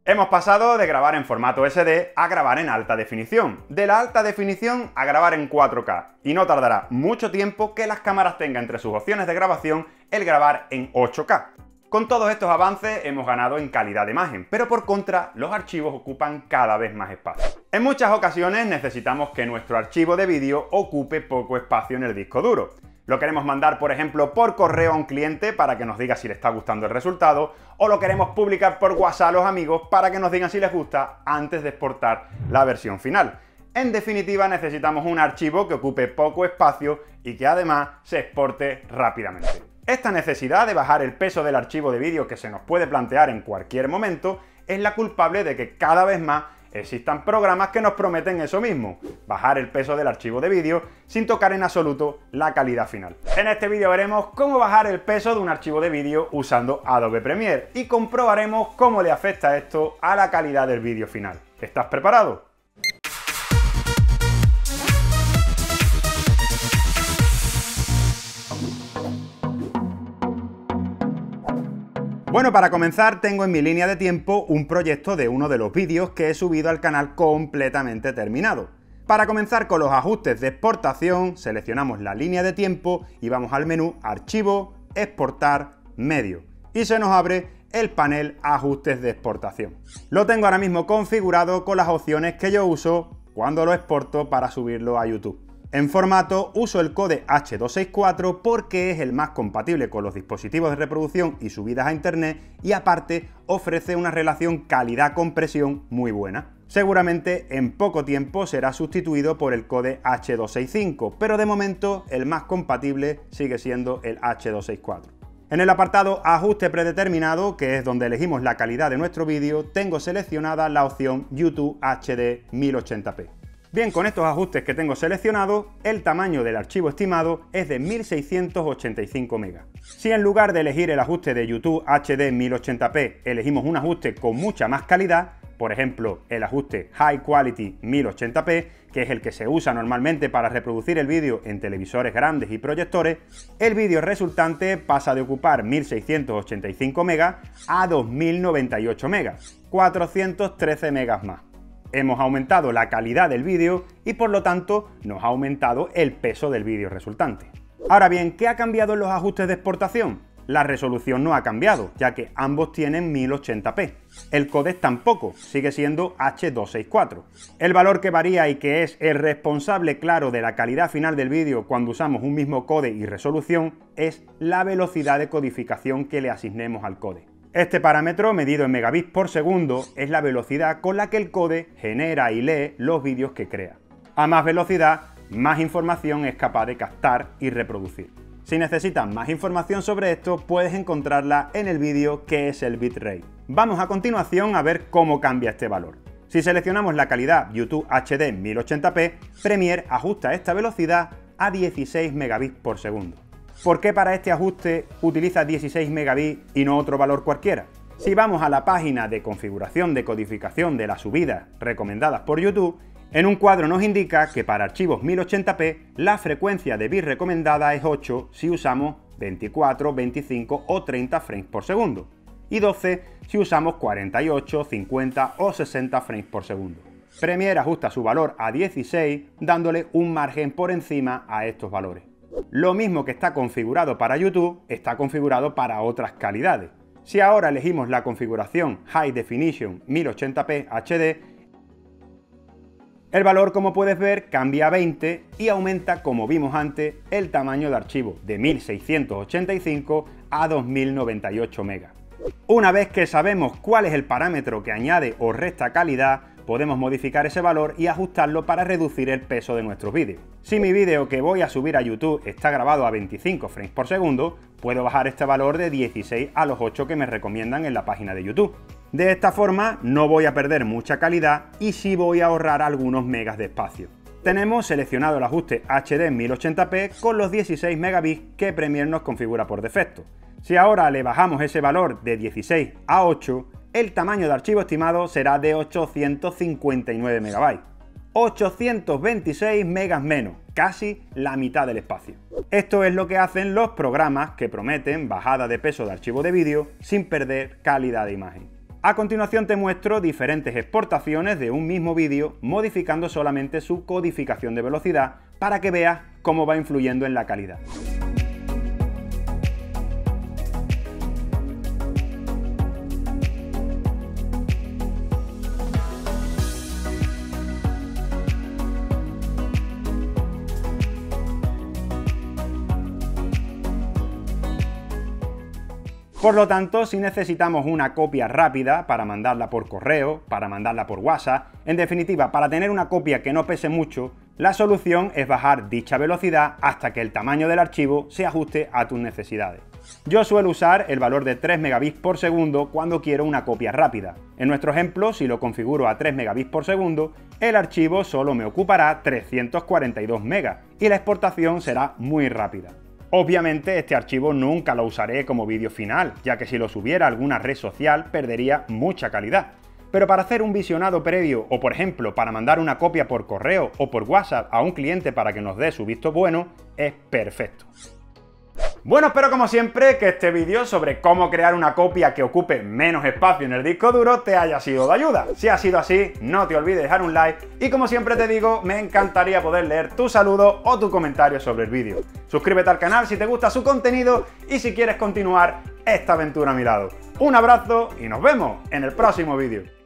Hemos pasado de grabar en formato SD a grabar en alta definición, de la alta definición a grabar en 4K, y no tardará mucho tiempo que las cámaras tengan entre sus opciones de grabación el grabar en 8K. Con todos estos avances hemos ganado en calidad de imagen, pero por contra los archivos ocupan cada vez más espacio. En muchas ocasiones necesitamos que nuestro archivo de vídeo ocupe poco espacio en el disco duro. Lo queremos mandar, por ejemplo, por correo a un cliente para que nos diga si le está gustando el resultado, o lo queremos publicar por WhatsApp a los amigos para que nos digan si les gusta antes de exportar la versión final. En definitiva, necesitamos un archivo que ocupe poco espacio y que además se exporte rápidamente. Esta necesidad de bajar el peso del archivo de vídeo que se nos puede plantear en cualquier momento es la culpable de que cada vez más existan programas que nos prometen eso mismo, bajar el peso del archivo de vídeo sin tocar en absoluto la calidad final. En este vídeo veremos cómo bajar el peso de un archivo de vídeo usando Adobe Premiere y comprobaremos cómo le afecta esto a la calidad del vídeo final. ¿Estás preparado? Bueno, para comenzar tengo en mi línea de tiempo un proyecto de uno de los vídeos que he subido al canal completamente terminado. Para comenzar con los ajustes de exportación, seleccionamos la línea de tiempo y vamos al menú Archivo, Exportar, Medio. Y se nos abre el panel Ajustes de exportación. Lo tengo ahora mismo configurado con las opciones que yo uso cuando lo exporto para subirlo a YouTube. En formato uso el codec H264 porque es el más compatible con los dispositivos de reproducción y subidas a internet y aparte ofrece una relación calidad-compresión muy buena. Seguramente en poco tiempo será sustituido por el codec H265, pero de momento el más compatible sigue siendo el H264. En el apartado Ajuste predeterminado, que es donde elegimos la calidad de nuestro vídeo, tengo seleccionada la opción YouTube HD 1080p. Bien, con estos ajustes que tengo seleccionados, el tamaño del archivo estimado es de 1685 megas. Si en lugar de elegir el ajuste de YouTube HD 1080p elegimos un ajuste con mucha más calidad, por ejemplo el ajuste High Quality 1080p, que es el que se usa normalmente para reproducir el vídeo en televisores grandes y proyectores, el vídeo resultante pasa de ocupar 1685 megas a 2098 megas, 413 megas más. Hemos aumentado la calidad del vídeo y por lo tanto nos ha aumentado el peso del vídeo resultante. Ahora bien, ¿qué ha cambiado en los ajustes de exportación? La resolución no ha cambiado, ya que ambos tienen 1080p. El codec tampoco, sigue siendo H264. El valor que varía y que es el responsable claro de la calidad final del vídeo cuando usamos un mismo codec y resolución es la velocidad de codificación que le asignemos al codec. Este parámetro, medido en megabits por segundo, es la velocidad con la que el codec genera y lee los vídeos que crea. A más velocidad, más información es capaz de captar y reproducir. Si necesitas más información sobre esto, puedes encontrarla en el vídeo que es el bitrate. Vamos a continuación a ver cómo cambia este valor. Si seleccionamos la calidad YouTube HD 1080p, Premiere ajusta esta velocidad a 16 megabits por segundo. ¿Por qué para este ajuste utiliza 16 megabits y no otro valor cualquiera? Si vamos a la página de configuración de codificación de las subidas recomendadas por YouTube, en un cuadro nos indica que para archivos 1080p la frecuencia de bit recomendada es 8 si usamos 24, 25 o 30 frames por segundo y 12 si usamos 48, 50 o 60 frames por segundo. Premiere ajusta su valor a 16 dándole un margen por encima a estos valores. Lo mismo que está configurado para YouTube, está configurado para otras calidades. Si ahora elegimos la configuración High Definition 1080p HD, el valor, como puedes ver, cambia a 20 y aumenta, como vimos antes, el tamaño de archivo de 1685 a 2098 megas. Una vez que sabemos cuál es el parámetro que añade o resta calidad, podemos modificar ese valor y ajustarlo para reducir el peso de nuestros vídeos. Si mi vídeo que voy a subir a YouTube está grabado a 25 frames por segundo, puedo bajar este valor de 16 a los 8 que me recomiendan en la página de YouTube. De esta forma no voy a perder mucha calidad y sí voy a ahorrar algunos megas de espacio. Tenemos seleccionado el ajuste HD 1080p con los 16 megabits que Premiere nos configura por defecto. Si ahora le bajamos ese valor de 16 a 8, el tamaño de archivo estimado será de 859 MB. 826 megas menos, casi la mitad del espacio. Esto es lo que hacen los programas que prometen bajada de peso de archivo de vídeo sin perder calidad de imagen. A continuación te muestro diferentes exportaciones de un mismo vídeo, modificando solamente su codificación de velocidad para que veas cómo va influyendo en la calidad. Por lo tanto, si necesitamos una copia rápida para mandarla por correo, para mandarla por WhatsApp, en definitiva, para tener una copia que no pese mucho, la solución es bajar dicha velocidad hasta que el tamaño del archivo se ajuste a tus necesidades. Yo suelo usar el valor de 3 megabits por segundo cuando quiero una copia rápida. En nuestro ejemplo, si lo configuro a 3 megabits por segundo, el archivo solo me ocupará 342 megas y la exportación será muy rápida. Obviamente este archivo nunca lo usaré como vídeo final, ya que si lo subiera a alguna red social perdería mucha calidad. Pero para hacer un visionado previo o por ejemplo para mandar una copia por correo o por WhatsApp a un cliente para que nos dé su visto bueno, es perfecto. Bueno, espero como siempre que este vídeo sobre cómo crear una copia que ocupe menos espacio en el disco duro te haya sido de ayuda. Si ha sido así, no te olvides dejar un like y como siempre te digo, me encantaría poder leer tu saludo o tu comentario sobre el vídeo. Suscríbete al canal si te gusta su contenido y si quieres continuar esta aventura a mi lado. Un abrazo y nos vemos en el próximo vídeo.